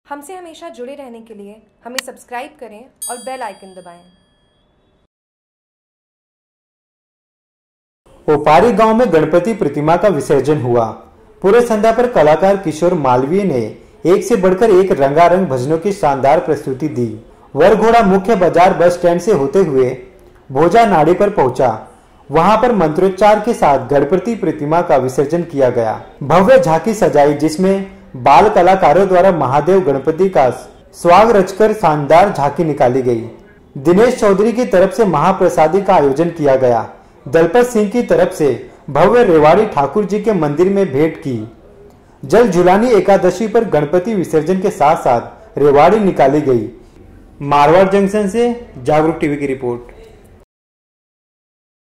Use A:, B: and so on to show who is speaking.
A: हमसे हमेशा जुड़े रहने के लिए हमें सब्सक्राइब करें और बेल आइकन दबाएं।
B: ओपारी गांव में गणपति प्रतिमा का विसर्जन हुआ। पूरे संध्या पर कलाकार किशोर मालवीय ने एक से बढ़कर एक रंगारंग भजनों की शानदार प्रस्तुति दी। वरघोड़ा मुख्य बाजार बस स्टैंड से होते हुए भोजा नाड़ी पर पहुंचा। वहां पर मंत्रोच्चार के साथ गणपति प्रतिमा का विसर्जन किया गया। भव्य झांकी सजाई जिसमें बाल कलाकारों द्वारा महादेव गणपति का स्वाग रचकर शानदार झांकी निकाली गई। दिनेश चौधरी की तरफ से महाप्रसादी का आयोजन किया गया। दलपत सिंह की तरफ से भव्य रेवाड़ी ठाकुर जी के मंदिर में भेंट की। जल झुलानी एकादशी पर गणपति विसर्जन के साथ साथ रेवाड़ी निकाली गई। मारवाड़ जंक्शन से जागरूक टीवी की रिपोर्ट।